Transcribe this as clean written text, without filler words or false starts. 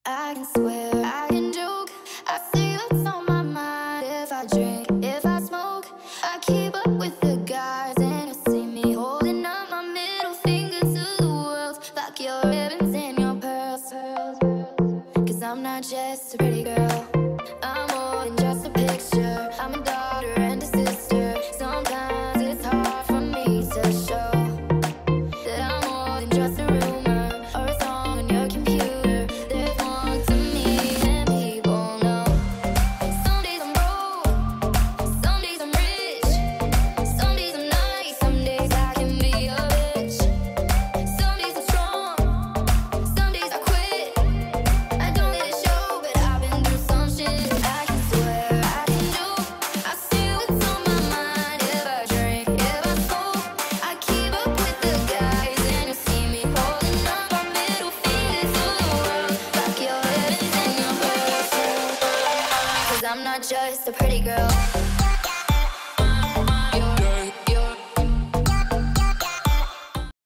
I can swear, I can joke, I say what's on my mind. If I drink, if I smoke, I keep up with the guys. And you see me holding up my middle finger to the world. Fuck your ribbons and your pearls. Cause I'm not just a pretty girl, I'm more than just a picture. I'm a daughter and a sister. Sometimes it's hard for me to show that I'm more than just a rumor or a song on your computer. There's more to me than people know. Some days I'm broke, some days I'm rich, some days I'm nice, some days I can be a bitch. Some days I'm strong, some days I quit. I don't let it show, but I've been through some shit. I can swear, I can joke, I say what's on my mind. If I drink, if I smoke, I keep up with the guys. And you see me holding up my middle finger to the world. Fuck your ribbons and your pearls. Cause I'm not just a pretty girl.